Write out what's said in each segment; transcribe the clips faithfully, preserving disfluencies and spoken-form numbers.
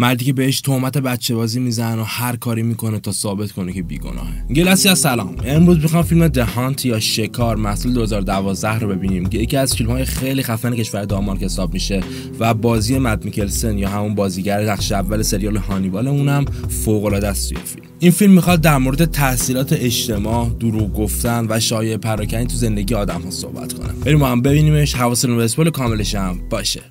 مردی که بهش تهمت بچه بازی میزنن و هر کاری میکنه تا ثابت کنه که بیگناهه. گلسی از سلام. امروز میخوام فیلم The Hunt یا شکار محصول دو هزار و دوازده رو ببینیم که یکی از فیلم‌های خیلی خفن کشور دانمارک حساب میشه و بازی مد میکلسن یا همون بازیگر نقش اول سریال هانیبال اونم فوق‌العاده است توی فیلم. این فیلم میخواد در مورد تاثیرات اجتماع، دروغ گفتن و شایعه پراکنی تو زندگی آدم‌ها صحبت کنه. بریم با هم ببینیمش. حواستون به اسپویل کاملش هم باشه.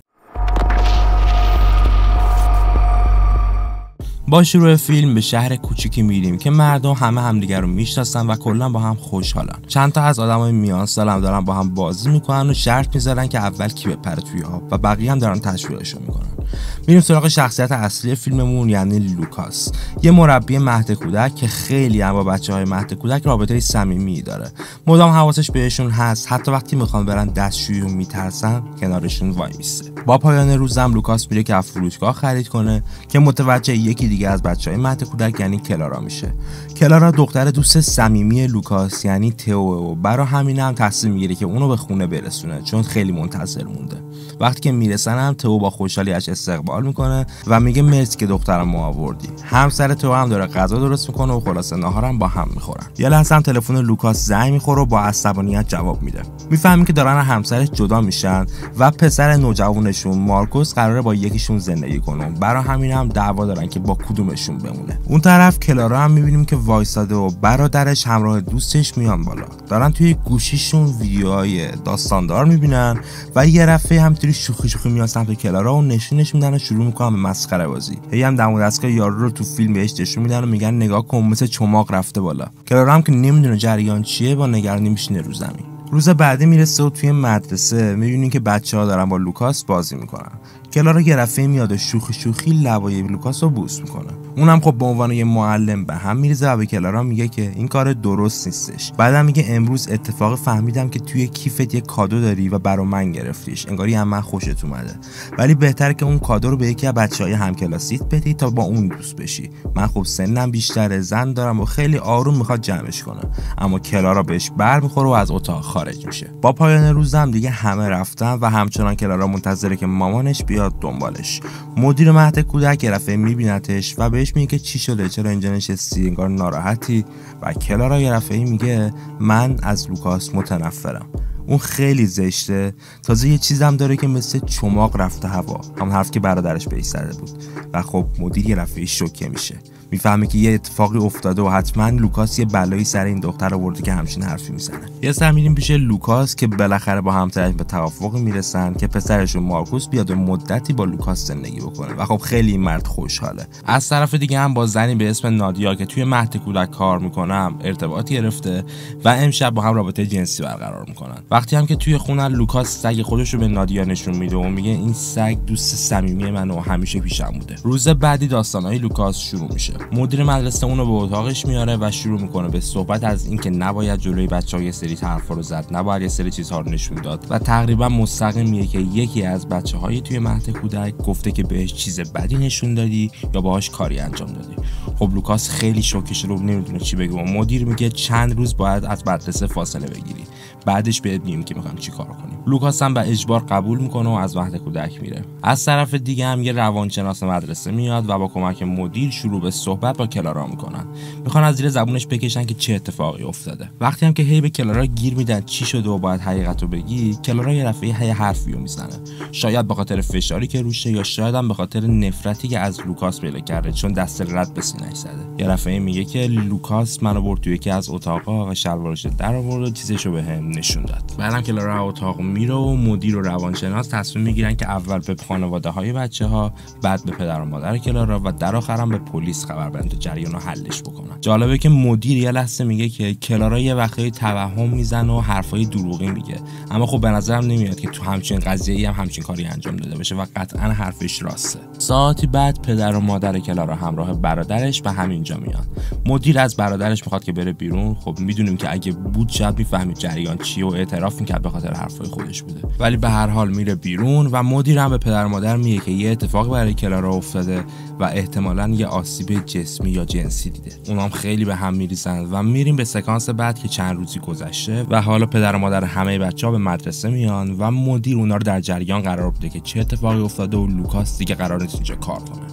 با شروع فیلم به شهر کوچیکی میریم که مردم همه همدیگر رو میشناسن و کلا با هم خوشحالن. چند تا از آدمای میان سال هم دارن با هم بازی میکنن و شرط میذارن که اول کی بپره توی آب و بقیه هم دارن تشویقشون میکنن. میریم سراغ شخصیت اصلی فیلممون یعنی لوکاس، یه مربی مهد کودک که خیلی هم با بچه‌های مهد کودک رابطه صمیمی داره. مدام حواسش بهشون هست، حتی وقتی میخوان برن دستشویی و میترسن کنارشون وای میسته. با پایان روزم لوکاس میره که فروشگاه خرید کنه که متوجه یکی دیگه از بچه‌های مهد کودک یعنی کلارا میشه. کلارا دختر دوست صمیمی لوکاس یعنی تئو و برای همین هم تصمیم میگیره که اونو به خونه برسونه چون خیلی منتظر مونده. وقتی که میرسن هم تئو با خوشحالی ازش استقبال میکنه و میگه مرسی که دخترمو آوردی. همسر تئو هم داره غذا درست میکنه و خلاصه ناهارم با هم میخورن. یه لحظه هم تلفن لوکاس زنگ میخوره و با عصبانیت جواب میده. میفهمیم که دارن همسرش جدا میشن و پسر نوجوانشون مارکوس قراره با یکیشون زندگی کنه. برای همین هم دعوا دارن که با کدومشون بمونه. اون طرف کلارا هم میبینیم که وایساده و برادرش همراه دوستش میان بالا. دارن توی گوشیشون ویدیوهای داستاندار میبینن و یه رفعه همینطوری شوخی شوخی میان سمت کلارا و نشونش میدن و شروع میکنن به مسخره بازی. هی هم دم و دستگاه یارو رو تو فیلم بهش نشون میدن و میگن نگاه کن مثل چماق رفته بالا. کلارا هم که نمیدونه جریان چیه با نگرانی میشینه رو زمین. روز بعدی میرسه و توی مدرسه میبینیم که بچه‌ها دارن با لوکاس بازی میکنن. کلارا یه رفعه میاد و شوخی شوخی لبای لوکاس رو بوس میکنه. اونم خب به عنوان یه معلم به هم میریزه و به کلارا میگه که این کار درست نیستش. بعدم میگه امروز اتفاقی فهمیدم که توی کیفت یه کادو داری و برا من گرفتیش. انگاری هم من خوشت اومده. ولی بهتره که اون کادو رو به یکی از بچه‌های همکلاسیت بدی تا با اون دوست بشی. من خب سنم بیشتره، زن دارم و خیلی آروم میخواد جمعش کنه. اما کلارا بهش بر میخوره و از اتاق خارج میشه. با پایان روزم دیگه همه رفتن و همچنان کلارا منتظره که مامانش بیاد دنبالش. مدیر مهد کودک یه رفعه میبینتش و بهش میگه که چی شده، چرا اینجا نشستی، انگار ناراحتی. و کلارا یه رفعه میگه من از لوکاس متنفرم، اون خیلی زشته، تازه یه چیزم داره که مثل چماق رفته هوا، هم حرف که برادرش بهش زده بود. و خب مدیر یه رفعه شوکه میشه، میفهمه که یه اتفاقی افتاده و حتما لوکاس یه بلایی سر این دختر آورده که همچین حرفی میزنه. یه سر میریم پیش لوکاس که بالاخره با همسرش به توافقی میرسن که پسرشون مارکوس بیاد و مدتی با لوکاس زندگی بکنه و خب خیلی این مرد خوشحاله. از طرف دیگه هم با زنی به اسم نادیا که توی مهد کودک کار میکنم ارتباط گرفته و امشب با هم رابطه جنسی برقرار میکنن. وقتی هم که توی خونه لوکاس سگ خودش رو به نادیا نشون میده و میگه این سگ دوست صمیمی منه و همیشه پیشم بوده. روز بعدی داستانای لوکاس شروع میشه. مدیر مدرسه اونو به اتاقش میاره و شروع میکنه به صحبت از اینکه نباید جلوی بچه‌ها یه سری حرفا رو زد، نباید یه سری چیزها رو نشون داد و تقریبا مستقیم میگه که یکی از بچه‌های توی مهد کودک گفته که بهش چیز بدی نشون دادی یا باهاش کاری انجام دادی. خب لوکاس خیلی شوکه شده و نمیدونه چی بگه و مدیر میگه چند روز باید از مدرسه فاصله بگیری، بعدش بهت میگیم که میخوام چیکار کنیم. لوکاس هم به اجبار قبول میکنه و از مهد کودک میره. از طرف دیگه هم یه روانشناس مدرسه میاد و با کمک مدیر شروع به صحبت با کلارا میکنن. میخوان از زیر زبونش بکشن که چه اتفاقی افتاده. وقتی هم که هی به کلارا گیر میدن چی شده و باید حقیقتو بگی، کلارا یه رفعه هی حرفیو میزنه. شاید به خاطر فشاری که روشه یا شاید هم به خاطر نفرتی که از لوکاس پیدا کرده چون دست رد به سینه‌اش زده. یه رفعه میگه که لوکاس منو برد توی یکی از اتاقا و شلوارش در آورد و چیزشو بهم نشون داد. بعدم کلارا اتاق میره و مدیر و روانشناس تصمیم میگیرن که اول به خانواده‌های بچه‌ها، بعد به پدر و مادر کلارا و در آخر هم به پلیس خبر بدن تا جریان رو حلش بکنن. جالبه که مدیر یه لحظه میگه که کلارا یه وقتی توهم میزنه و حرفای دروغی میگه، اما خب به نظرم نمیاد که تو همچین قضیه‌ای هم همچین کاری انجام داده باشه و قطعا حرفش راسته. ساعتی بعد پدر و مادر کلارا همراه برادرش به همینجا میان. مدیر از برادرش میخواد که بره بیرون. خب میدونیم که اگه بود شاید میفهمید جریان چیه و اعتراف میکرد به خاطر حرفای خودش بوده، ولی به هر حال میره بیرون و مدیر هم به پدر و مادر میگه که یه اتفاقی برای کلارا افتاده و احتمالاً یه آسیب جسمی یا جنسی دیده. اونام خیلی به هم میریزن و میریم به سکانس بعد که چند روزی گذشته و حالا پدر و مادر همه بچه‌ها به مدرسه میان و مدیر اونا رو در جریان قرار بده که چه اتفاقی افتاده و لوکاس دیگه قرار نیست اینجا کار کنه.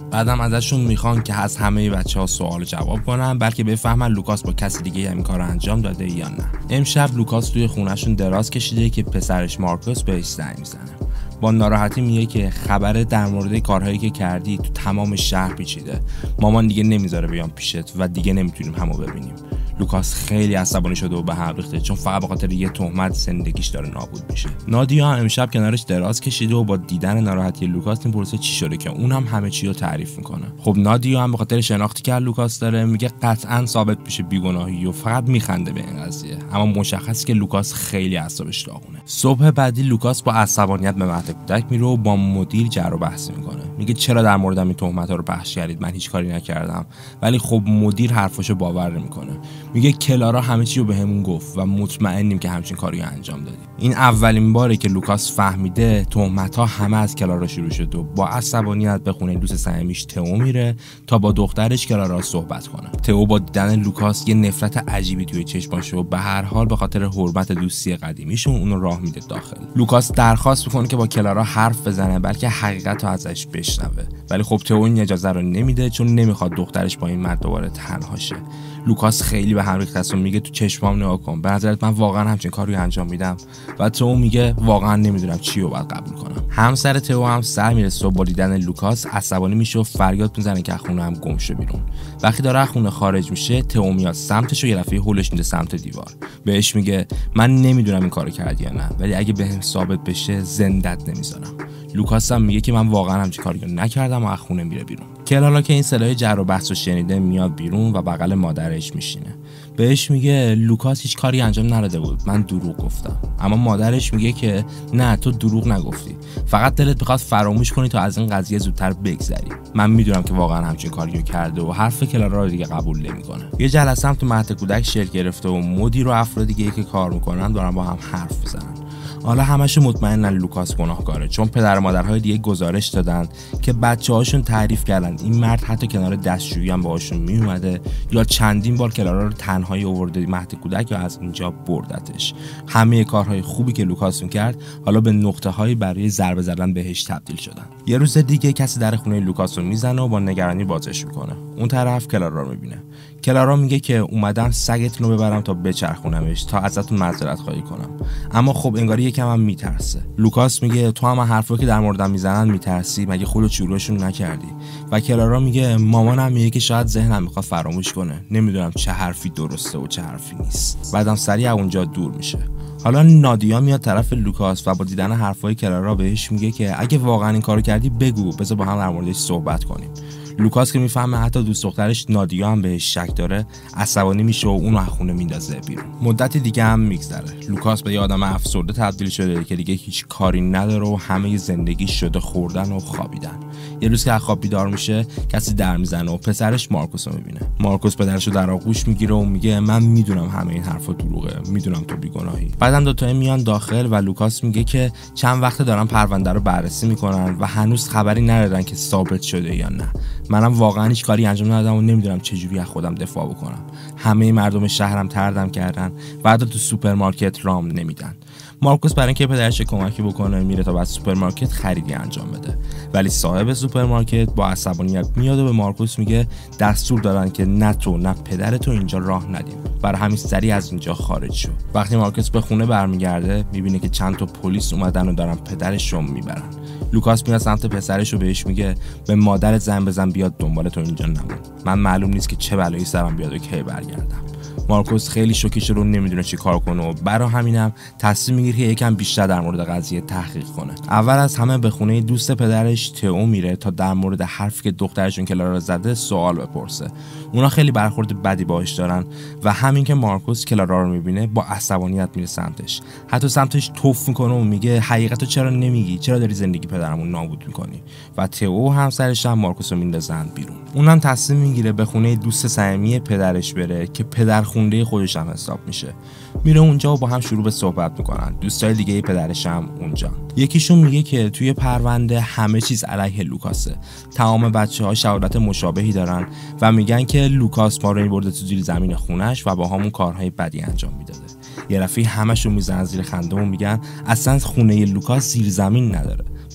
بعدم ازشون میخوان که از همه بچه‌ها سوال جواب کنن، بلکه بفهمن لوکاس با کسی دیگه همین کارو انجام داده یا نه. امشب لوکاس توی خونهشون دراز کشیده که پسرش مارکوس بهش زنگ میزنه. با ناراحتی میگه که خبره در مورد کارهایی که کردی تو تمام شهر پیچیده. مامان دیگه نمیذاره بیام پیشت و دیگه نمیتونیم همو ببینیم. لوکاس خیلی عصبانی شده و به هم ریخته، چون فقط به خاطر یه تهمت زندگیش داره نابود میشه. نادیا امشب کنارش دراز کشیده و با دیدن ناراحتی لوکاس میپرسه چی شده، که اونم همه چی رو تعریف میکنه. خب نادیا هم به خاطر شناختی که لوکاس داره میگه قطعاً ثابت میشه بیگناهی و فقط میخنده به این قضیه، اما مشخصه که لوکاس خیلی اعصابش داغونه. صبح بعدی لوکاس با عصبانیت به مهد کودک میره و با مدیر جر و بحث میکنه. میگه چرا در موردم این تهمت‌ها رو پخش کردید؟ من هیچ کاری نکردم. ولی خب مدیر حرفشو باور نمیکنه. میگه کلارا همه چی رو بهمون گفت و مطمئنیم که همچین کاری انجام دادیم. این اولین باره که لوکاس فهمیده تهمت‌ها همه از کلارا شروع شده و با عصبانیت به خونه دوست صمیمیش تئو میره تا با دخترش کلارا صحبت کنه. تئو با دیدن لوکاس یه نفرت عجیبی توی چشماشه و به هر حال به خاطر حرمت دوستی قدیمیشون اونو راه میده داخل. لوکاس درخواست میکنه که با کلارا حرف بزنه بلکه حقیقت رو ازش بشنوه، ولی خب تئو این اجازه رو نمیده چون نمیخواد دخترش با این مرد دوباره تنها شه. لوکاس خیلی به هم ریخته است و میگه تو چشمام نگاه کن، به نظرت من واقعا همچین کاری انجام میدم؟ و تئو میگه واقعا نمیدونم چی رو باید قبول کنم. همسر تئو هم سر میرسه و با دیدن لوکاس عصبانی میشه و فریاد میزنه که از خونه هم گم شه بیرون. وقتی داره از خونه خارج میشه تئو میاد سمتش و یه دفعه هولش میده سمت دیوار. بهش میگه من نمیدونم این کارو کردی یا نه، ولی اگه بهم ثابت بشه زندت نمیذارم. لوکاس هم میگه که من واقعا همچین کاری نکردم و از خونه میره بیرون. کلالا که این صدای جر و بحث رو شنیده میاد بیرون و بغل مادرش میشینه. بهش میگه لوکاس هیچ کاری انجام نداده بود، من دروغ گفتم. اما مادرش میگه که نه، تو دروغ نگفتی، فقط دلت میخواد فراموش کنی تا از این قضیه زودتر بگذری. من میدونم که واقعا همچین کاریو کرده و حرف کلارا رو دیگه قبول نمیکنه. یه جلسه هم تو مهد کودک شکل گرفته و مدیر و افراد دیگه که کار میکنن دارن با هم حرف میزنن. حالا همشون مطمئنن لوکاس گناهکاره، چون پدر و مادرهای دیگه گزارش دادن که بچه‌هاشون تعریف کردن این مرد حتی کنار دستشویی هم باهاشون میومده یا چندین بار کلارا رو تنهایی آورده مهد کودک یا از اینجا بردتش. همه کارهای خوبی که لوکاس کرد حالا به نقطه‌هایی برای ضربه زدن بهش تبدیل شدن. یه روز دیگه کسی در خونه لوکاس رو میزنه و با نگرانی بازش میکنه. اون طرف کلارا رو میبینه. کلارا میگه که اومدم سگتون رو ببرم تا بچرخونمش تا ازتون معذرت خواهی کنم، اما خب انگاری یکم هم میترسه. لوکاس میگه تو هم حرفایی که در موردم میزنن میترسی؟ مگه خودت شروعشون نکردی؟ و کلارا میگه مامانم میگه که شاید ذهنم میخواد فراموش کنه، نمیدونم چه حرفی درسته و چه حرفی نیست. بعدم سریع اونجا دور میشه. حالا نادیا میاد طرف لوکاس و با دیدن حرفای کلارا بهش میگه که اگه واقعا این کارو کردی بگو، بذار با هم در موردش صحبت کنیم. لوکاس که میفهمه حتی دوست دخترش نادیا هم بهش شک داره، عصبانی میشه و اونو از خونه میندازه بیرون. مدتی دیگه هم میگذره. لوکاس به یه آدم افسرده تبدیل شده که دیگه هیچ کاری نداره و همه زندگی شده خوردن و خوابیدن. یه روز که از خواب بیدار میشه کسی در میزنه و پسرش مارکوس رو میبینه. مارکوس پدرش رو در آغوش میگیره و میگه من میدونم همه این حرفا دروغه، میدونم تو بیگناهی. بعدم دو تا میان داخل و لوکاس میگه که چند وقته دارن پرونده رو بررسی میکنن و هنوز خبری ندادن که ثابت شده یا نه. منم واقعا هیچ کاری انجام ندادم و نمیدونم چجوری از خودم دفاع بکنم. همه مردم شهرم تردم کردن و حتی تو سوپرمارکت رام نمیدن. مارکوس برای اینکه پدرش کمکی بکنه میره تا بعد سوپرمارکت خریدی انجام بده، ولی صاحب سوپرمارکت با عصبانیت میاد و به مارکوس میگه دستور دارن که نه تو نه پدرتو اینجا راه ندیم، برای همین سریع از اینجا خارج شو. وقتی مارکوس به خونه برمیگرده میبینه که چند تا پلیس اومدن و دارن پدرش رو میبرن. لوکاس میاد سمت پسرش و بهش میگه به مادرت زنگ بزن بیاد دنبال تو اینجا نمون، من معلوم نیست که چه بلایی سرم بیاد و کی برگردم. مارکوس خیلی شوکه شده و نمیدونه چی کار کنه و برای همینم تصمیم میگیره که یکم بیشتر در مورد قضیه تحقیق کنه. اول از همه به خونه دوست پدرش تئو میره تا در مورد حرفی که دخترشون کلارا زده سوال بپرسه. اونا خیلی برخورد بدی باهاش دارن و همین که مارکوس کلارا رو میبینه با عصبانیت میره سمتش، حتی سمتش توف میکنه و میگه حقیقتو چرا نمیگی؟ چرا داری زندگی پدرمون نابود میکنی؟ و تئو همسرش هم مارکوس رو میندازن بیرون. اونم تصمیم میگیره به خونه دوست صمیمی پدرش بره که پدر خونده خودش هم حساب میشه. میره اونجا و با هم شروع به صحبت میکنن. دوستای دیگه پدرش هم اونجا. یکیشون میگه که توی پرونده همه چیز علیه لوکاسه. تمام بچه‌ها شهادت مشابهی دارن و میگن که لوکاس ما رو میبرده تو زیر زمین خونش و با همون کارهای بدی انجام میداده. یه رفیق همشون میزنن زیر خنده و میگن اصلا خونه لوکاس زیر زمین نداره.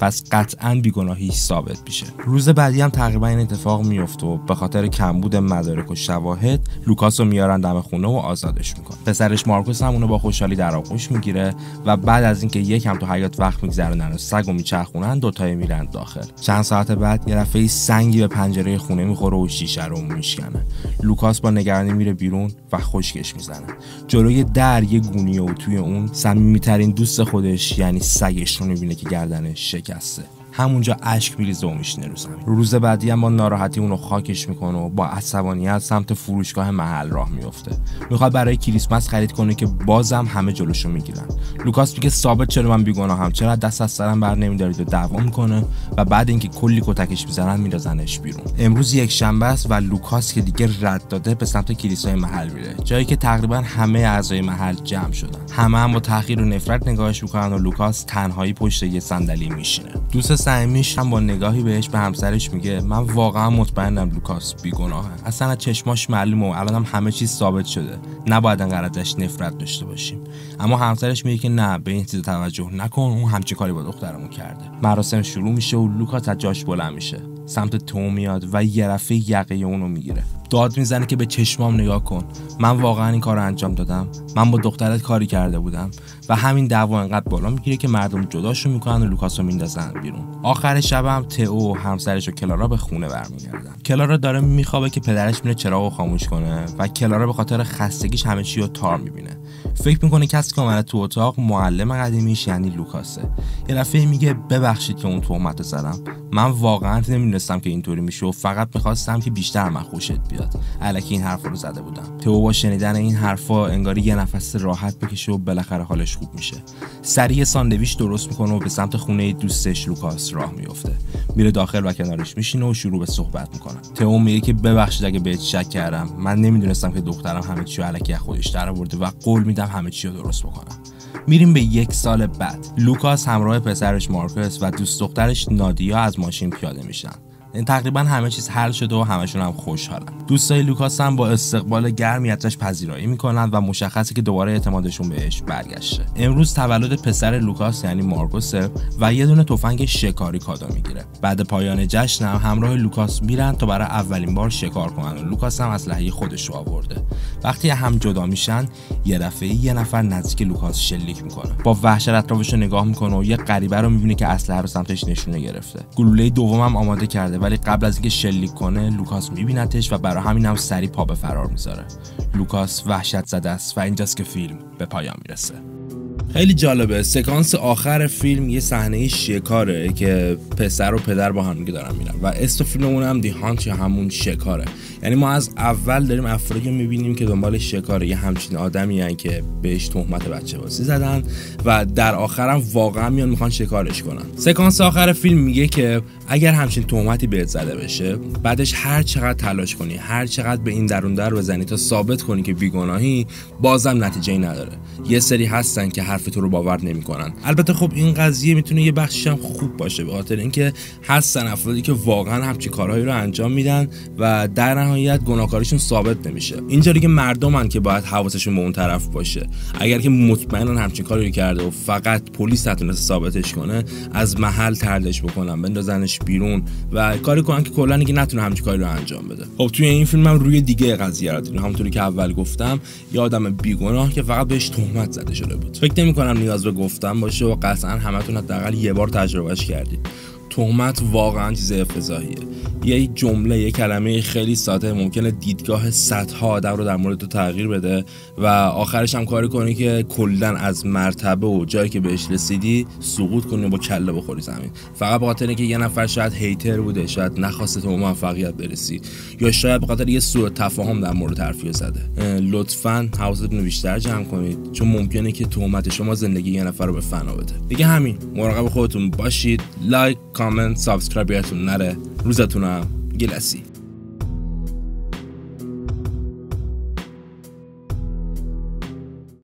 پس قطعاً بیگناهیش ثابت میشه. روز بعدی هم تقریبا این اتفاق میفته و به خاطر کمبود مدارک و شواهد لوکاس رو میارن دم خونه و آزادش میکنن. پسرش مارکوس هم اونو با خوشحالی در آغوش میگیره و بعد از اینکه یکم تو حیاط وقت میگذرونن و سگو میچرخونن دوتایی میرن داخل. چند ساعت بعد یه دفعه سنگی به پنجره خونه میخوره و شیشه رو میشکنه. لوکاس با نگرانی میره بیرون و خشکش میزنه. جلوی در یه گونیه و توی اون صمیمیترین دوست خودش یعنی سگش رو میبینه که گردنش شکسته. همونجا اشک میریزه و میشینه رو زمین. روز بعدی هم با ناراحتی اونو خاکش میکنه و با عصبانیت سمت فروشگاه محل راه میفته. میخواد برای کریسمس خرید کنه که بازم همه جلوشو میگیرن. لوکاس میگه ثابت چرا من بیگناهم، چرا دست از سرم بر نمیدارید و دعوا میکنه و بعد اینکه کلی کتکش میزنن میندازنش بیرون. امروز یک شنبه است و لوکاس که دیگه رد داده به سمت کلیسای محل میره، جایی که تقریبا همه اعضای محل جمع شدن. همه هم با تحقیر و نفرت نگاهش میکنن و لوکاس تنهایی پشت یه صندلی میشینه. دوست صمیمیش هم با نگاهی بهش به همسرش میگه من واقعا مطمئنم لوکاس بیگناهه، اصلا از چشماش معلومه و الانم همه چیز ثابت شده، نباید انقدر ازش نفرت داشته باشیم. اما همسرش میگه که نه، به این چیز توجه نکن، اون همچین کاری با دخترمون کرده. مراسم شروع میشه و لوکاس از جاش بلند میشه، سمت تو میاد و یه رفعه یقه اونو میگیره. داد میزنه که به چشمام نگاه کن، من واقعا این کارو انجام دادم، من با دخترت کاری کرده بودم. و همین دعوا انقدر بالا میگیره که مردم جداشو میکنن و لوکاسو میندازن بیرون. آخر شب هم تئو و همسرش و کلارا به خونه برمیگردن. کلارا داره میخوابه که پدرش میره چراغو خاموش کنه و کلارا به خاطر خستگیش همه چی رو تار میبینه. فکر میکنه کسی که اومده تو اتاق معلم قدیمیش یعنی لوکاسه. یه دفعه میگه ببخشید که اون تهمت زدم، من واقعا نمیدونستم که اینطوری میشه و فقط میخواستم که بیشتر من خوشت بیاد. الکی این حرفا رو زده بودم. تئو با شنیدن این حرفا انگاری یه نفس راحت بکشه و بالاخره حالش خوب میشه. سریع ساندویچ درست میکنه و به سمت خونه دوستش لوکاس راه میفته. میره داخل و کنارش میشینه و شروع به صحبت میکنه. تئو میگه که ببخشید اگه بهت شک کردم، من نمیدونستم که دخترم همه چی رو الکی از خودش درآورده و قول میدم همه چی رو درست بکنم. میریم به یک سال بعد. لوکاس همراه پسرش مارکوس و دوست دخترش نادیا از ماشین پیاده میشن. این تقریبا همه چیز حل شده و همشون هم خوشحالن. دوستای لوکاس هم با استقبال گرمی ازش پذیرایی میکنن و مشخصه که دوباره اعتمادشون بهش برگشته. امروز تولد پسر لوکاس یعنی مارکوسه و یه دونه تفنگ شکاری کادو میگیره. بعد پایان جشن هم همراه لوکاس میرن تا برای اولین بار شکار کنن و لوکاس هم اسلحه خودش رو آورده. وقتی هم جدا میشن یه دفعه یه نفر نزدیک لوکاس شلیک میکنه. با وحشت اطرافش رو نگاه میکنه و یه غریبه رو میبینه که اسلحه رو سمتش نشونه گرفته. گلوله دومم آماده کرده، ولی قبل از اینکه شلیک کنه لوکاس میبینتش و برای همین هم سری پا به فرار میذاره. لوکاس وحشت زده است و اینجاست که فیلم به پایان میرسه. خیلی جالبه، سکانس آخر فیلم یه صحنه شکاره که پسر و پدر با هم دیگه دارن میرن و اسم فیلممون هم دی هانت یا همون شکاره. یعنی ما از اول داریم افرادی رو میبینیم که دنبال شکاره، یه همچین آدمی هن که بهش تهمت بچه‌بازی زدن و در آخرم واقعا میان میخوان شکارش کنن. سکانس آخر فیلم میگه که اگر همچین تهمتی بهت زده بشه، بعدش هر چقدر تلاش کنی، هر چقدر به این درون در بزنی تا ثابت کنی که بیگناهی، بازم نتیجه‌ای نداره. یه سری هستن که حرف تو رو باور نمی‌کنن. البته خب این قضیه میتونه یه بخشش هم خوب باشه، به خاطر اینکه هستن افرادی که واقعا همچین کارهایی رو انجام میدن و در نهایت گناهکاریشون ثابت نمیشه. اینجوری که مردمن که باید حواسشون به اون طرف باشه. اگر که مطمئنن همچین کاری رو کرده و فقط پلیس نتونسته ثابتش کنه، از محل طردش بکنن، بندازنش بیرون و کاری کنن که کلا دیگه نتونه همچین کاری رو انجام بده. خب توی این فیلم هم روی دیگه قضیه رو دیدیم، همونطوری که اول گفتم، یه آدم بیگناه که فقط بهش تهمت زده شده بود. فکر نمی‌کنم نیاز به گفتن باشه و قطعاً همتون حداقل یه بار تجربهش کردید. تهمت واقعا چیز افتضاحیه. یه جمله، یه کلمه خیلی ساده ممکنه دیدگاه صدها آدم رو در مورد تو تغییر بده و آخرش هم کاری کنی که کلاً از مرتبه و جایی که بهش رسیدی سقوط کنی و با کله بخوری زمین، فقط به خاطر اینکه یه نفر شاید هیتر بوده، شاید نخواسته تو موفقیت برسی، یا شاید به خاطر یه سوء تفاهم در مورد حرفی زده. لطفاً حواستون رو بیشتر جمع کنید، چون ممکنه که تهمت شما زندگی یه نفر رو به فنا بده. دیگه همین، مراقب خودتون باشید. لایک، کامنت، سابسکرایب یادتون نره. روزتون هم گلسی.